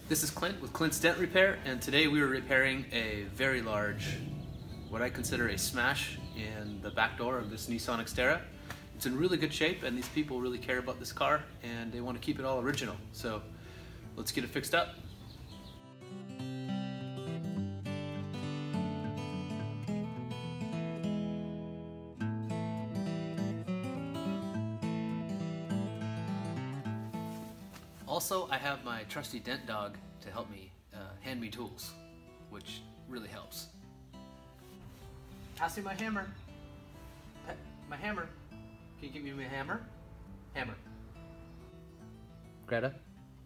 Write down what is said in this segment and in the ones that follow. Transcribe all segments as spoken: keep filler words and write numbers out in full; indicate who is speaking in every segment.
Speaker 1: This is Clint with Clint's Dent Repair, and today we are repairing a very large, what I consider a smash in the back door of this Nissan Xterra. It's in really good shape, and these people really care about this car and they want to keep it all original. So let's get it fixed up. Also, I have my trusty dent dog to help me uh, hand me tools, which really helps. Pass me my hammer. Pa my hammer. Can you give me my hammer? Hammer. Greta?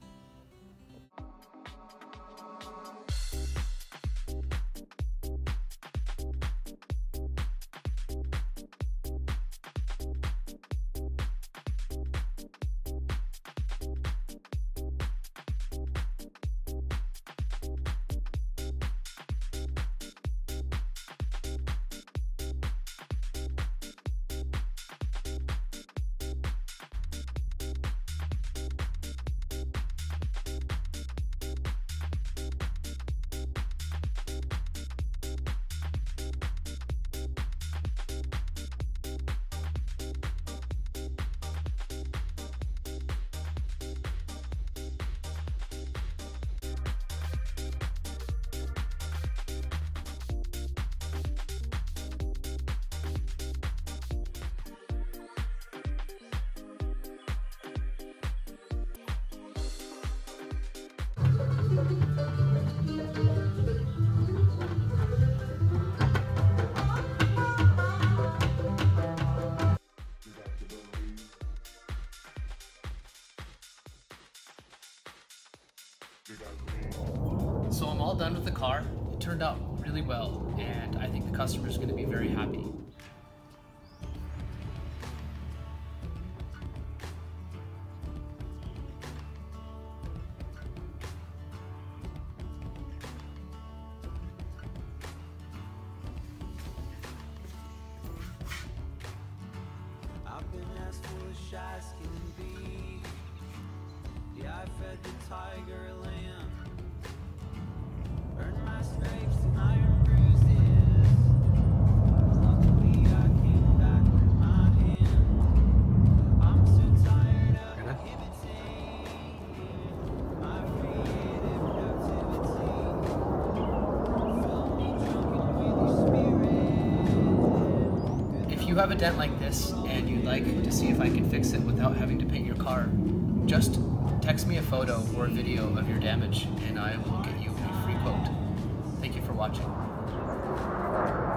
Speaker 1: So I'm all done with the car. It turned out really well, and I think the customer is going to be very happy.
Speaker 2: I've been as foolish as can be. Yeah, I fed the tiger lamb, earned my stripes and iron bruises. Luckily I came back with my hand. I'm so tired of inhibiting my creative productivity. Fill me drunken with your spirit.
Speaker 1: If you have a dent like this and you'd like to see if I can fix it without having to paint your car, just text me a photo or a video of your damage and I will get you a free quote. Thank you for watching.